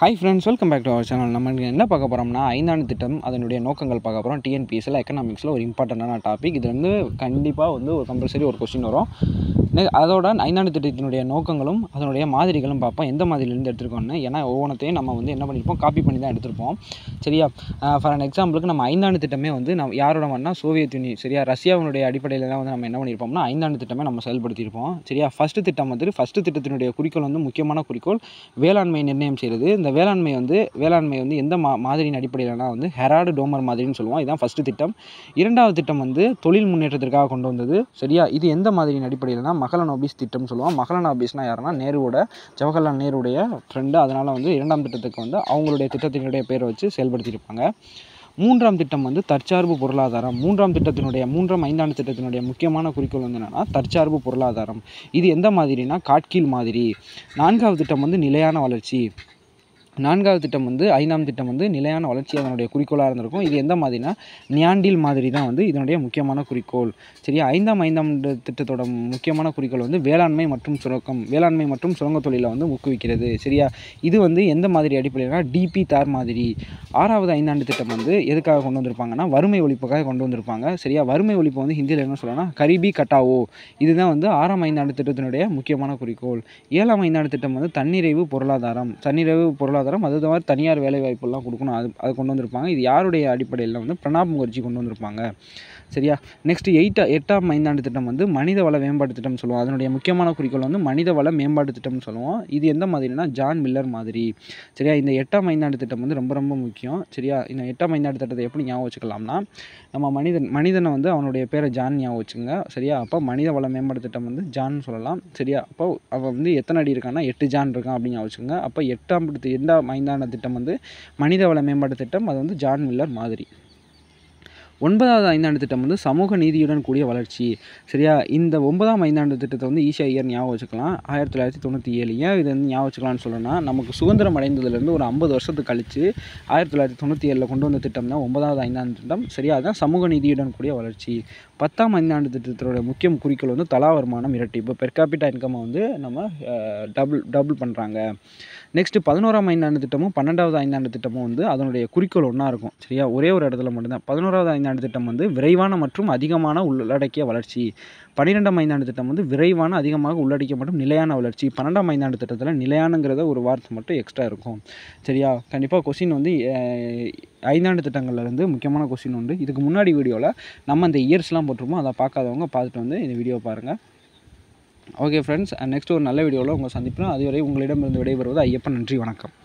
Hi friends, welcome back to our channel. நம்ம என்ன பார்க்க போகிறோம்னா, ஐந்தாண்டு திட்டம் அதனுடைய நோக்கங்கள் பார்க்க போகிறோம். டிஎன்பிஎஸ்சியில் எக்கனாமிக்ஸில் ஒரு இம்பார்ட்டண்டான டாபிக். இது வந்து கண்டிப்பாக ஒரு கம்பல்சரி ஒரு கொஸ்டின் வரும். அதோட ஐந்தாண்டு திட்டத்தினுடைய நோக்கங்களும் அதனுடைய மாதிரிகளும் பார்ப்போம், எந்த மாதிரிலேருந்து எடுத்துருக்கோன்னு. ஏன்னா ஒவ்வொன்றத்தையும் நம்ம என்ன பண்ணியிருப்போம், காப்பி பண்ணி தான் எடுத்திருப்போம். சரியா? ஃபார் அன் எக்ஸாம்பிளுக்கு நம்ம ஐந்தாண்டு திட்டமே நம்ம யாரோட வரனா, சோவியத் யூனியன். சரியா? ரஷ்யாவினுடைய அடிப்படையில் தான் நம்ம என்ன பண்ணியிருப்போம்னா, ஐந்தாண்டு திட்டமே நம்ம செயல்படுத்தியிருப்போம். சரியா? ஃபஸ்ட்டு திட்டம் ஃபஸ்ட்டு திட்டத்தினுடைய குறிக்கோள் முக்கியமான குறிக்கோள் வேளாண்மை நிர்ணயம் செய்கிறது. இந்த வேளாண்மை எந்த மாதிரியின் அடிப்படையில்னா ஹெரால்டு டோமர் மாதிரின்னு சொல்லுவோம். இதுதான் ஃபஸ்ட்டு திட்டம். இரண்டாவது திட்டம் தொழில் முன்னேற்றத்திற்காக கொண்டு வந்தது. சரியா? இது எந்த மாதிரியின் அடிப்படையில்னா மகளனோபிஸ் திட்டம் சொல்லுவோம். மகளனோபிஸ்னால் யாருன்னா, ஜவஹர்லால் நேருடைய ஃப்ரெண்டு. அதனால் இரண்டாம் திட்டத்துக்கு அவங்களுடைய திட்டத்தினுடைய பேரை வச்சு செயல்படுத்தியிருப்பாங்க. மூன்றாம் திட்டம் தற்சார்பு பொருளாதாரம். மூன்றாம் ஐந்தாண்டு திட்டத்தினுடைய முக்கியமான குறிக்கோள் என்னென்னா, தற்சார்பு பொருளாதாரம். இது எந்த மாதிரினா, காட்கீழ் மாதிரி. நான்காவது திட்டம் நிலையான வளர்ச்சி. நான்காவது திட்டம் ஐந்தாம் திட்டம் நிலையான வளர்ச்சி அதனுடைய குறிக்கோளாக இருந்திருக்கும். இது எந்த மாதிரினா, நியாண்டில் மாதிரி தான் இதனுடைய முக்கியமான குறிக்கோள். சரியா? ஐந்தாம் திட்டத்தோட முக்கியமான குறிக்கோள் வேளாண்மை மற்றும் சுரங்க தொழிலை ஊக்குவிக்கிறது. சரியா? இது எந்த மாதிரி அடிப்படையில்னா, டிபி தார் மாதிரி. ஆறாவது ஐந்தாண்டு திட்டம் எதுக்காக கொண்டு வந்திருப்பாங்கன்னா, வறுமை ஒழிப்புக்காக கொண்டு வந்திருப்பாங்க. சரியா? வறுமை ஒழிப்பு ஹிந்தியில் என்ன சொல்லலாம், கரிபி கட்டாவோ. இதுதான் ஆறாம் ஐந்தாண்டு திட்டத்தினுடைய முக்கியமான குறிக்கோள். ஏழாம் ஐந்தாண்டு திட்டம் தன்னிறைவு பொருளாதாரம். அது மாதிரி தனியார் வேலைவாய்ப்புலாம் கொடுக்கணும். அது கொண்டு வந்திருப்பாங்க. இது யாருடைய அடிப்படையில் பிரணாப் முகர்ஜி கொண்டு வந்திருப்பாங்க. சரியா? நெக்ஸ்ட் எட்டாம் ஐந்தாண்டு திட்டம் மனித வள மேம்பாட்டு திட்டம் சொல்லுவோம். அதனுடைய முக்கியமான குறிக்கோள் மனித வள மேம்பாட்டு திட்டம்னு சொல்லுவோம். இது எந்த மாதிரினா, ஜான் மில்லர் மாதிரி. சரியா? இந்த எட்டாம் ஐந்தாண்டு திட்டம் ரொம்ப ரொம்ப முக்கியம். சரியா? இந்த எட்டாம் ஐந்தாண்டு திட்டத்தை எப்படி ஞாபகம் வச்சுக்கலாம்னா, நம்ம மனிதனை அவனுடைய பேரை ஜான் ஞாபகம் வச்சுங்க. சரியா? அப்போ மனித வள மேம்பாட்டு திட்டம் ஜான் சொல்லலாம். சரியா? அப்போ அவன் எத்தனை அடி இருக்கான்னா, 8 ஜான் இருக்கான் அப்படின்னு ஞாபகம் வச்சுக்கோங்க. அப்போ எட்டாம் ஐந்தாண்டு திட்டம் மனித வள மேம்பாட்டு திட்டம். அது ஜான் மில்லர் மாதிரி. ஒன்பதாவது ஐந்தாண்டு திட்டம் சமூக நீதியுடன் கூடிய வளர்ச்சி. சரியா? இந்த 9ஆம் ஐந்தாண்டு திட்டத்தை ஈஸியாக இயர் ஞாபகம் வச்சுக்கலாம். 1997. ஏன் இது ஞாபகம் வச்சுக்கலாம்னு சொல்லணும்னா, நமக்கு சுதந்திரம் அடைந்ததுலேருந்து ஒரு 50 வருஷத்துக்கு கழிச்சு 1997 கொண்டு வந்த திட்டம் தான் 9வது ஐந்தாண்டு திட்டம். சரியா? அதுதான் சமூக நீதியுடன் கூடிய வளர்ச்சி. 10ஆம் ஐந்தாண்டு திட்டத்தோட முக்கிய குறிக்கோள் தலா வருமானம் இரட்டிப்பு. பெர் கேபிட்டா இன்கம் நம்ம டபுள் பண்ணுறாங்க. நெக்ஸ்ட்டு 11ஆம் ஐந்தாண்டு திட்டமும் 12வது ஐந்தாண்டு திட்டமும் அதனுடைய குறிக்கோள் ஒன்றா இருக்கும். சரியா? ஒரே ஒரு இடத்துல மட்டும்தான். 11வது ஐந்தாண்டு திட்டம் விரைவான மற்றும் அதிகமான உள்ளடக்கிய வளர்ச்சி. 12ஆம் ஐந்தாண்டு திட்டம் விரைவான, அதிகமாக உள்ளடக்கிய மற்றும் நிலையான வளர்ச்சி. 12ஆம் ஐந்தாண்டு திட்டத்தில் நிலையானங்கிறத ஒரு வார்த்தை மட்டும் எக்ஸ்ட்ரா இருக்கும். சரியா? கண்டிப்பாக கொஸ்டின் ஐந்தாண்டு திட்டங்கள்லேருந்து முக்கியமான கொஸ்டின் உண்டு. இதுக்கு முன்னாடி வீடியோவில் நம்ம இந்த இயர்ஸ்லாம் போட்டிருப்போம். அதை பார்க்காதவங்க பார்த்துட்டு இந்த வீடியோ பாருங்கள். ஓகே ஃப்ரெண்ட்ஸ், நெக்ஸ்ட் ஒரு நல்ல வீடியோவில் உங்களை சந்திப்போம். அதுவரை உங்களிடமிருந்து விடைபெறுவது ஐயப்பன். நன்றி, வணக்கம்.